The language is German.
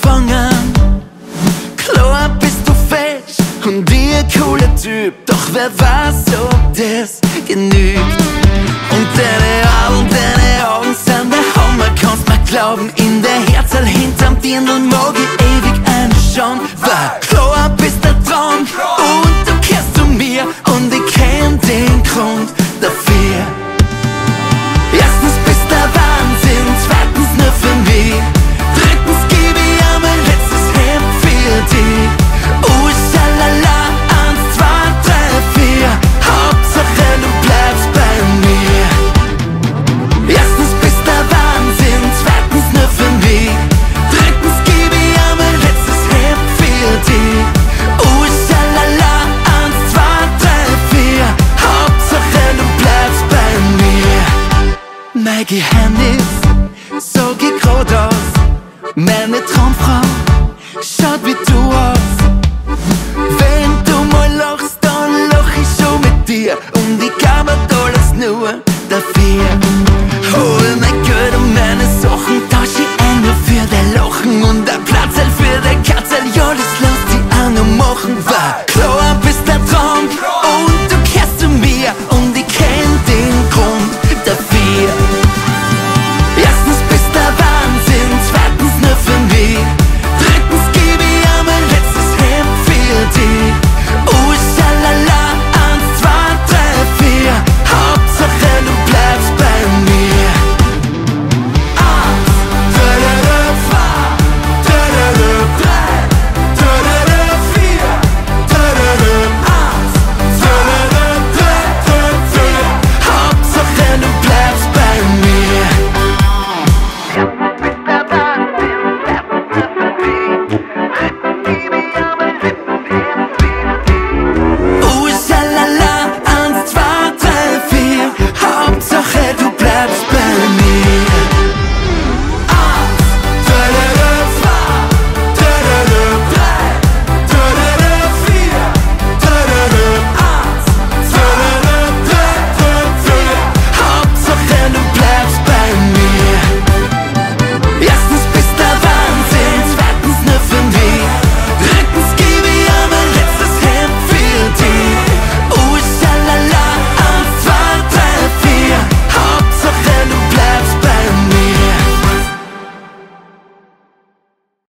gefangen. Klar bist du falsch und ich ein cooler Typ, doch wer weiß, ob das genügt. Und deine Augen sind der Hammer, kannst mir glauben, in der Herzl hinterm Dirndl mag ich ewig einschauen. Weil klar bist du dran und du kehrst zu mir und ich kenn den Grund dafür. Erstens bist du Wahnsinn, zweitens nur für mich, drittens gebe ich auch mein letztes Hemd für dich. Schalala, 1, 2, 3, 4, Hauptsache du bleibst bei mir. Erstens bist du Wahnsinn, zweitens nur für mich, drittens gebe ich auch mein letztes Hemd für dich. Schalala, 1, 2, 3, 4, Hauptsache du bleibst bei mir. Mein Geheimnis sag ich grad aus, meine Traumfrau schaut wie du aus. Wenn du mal lachst, dann lach ich schon mit dir und ich gab mir alles nur dafür. Hol mein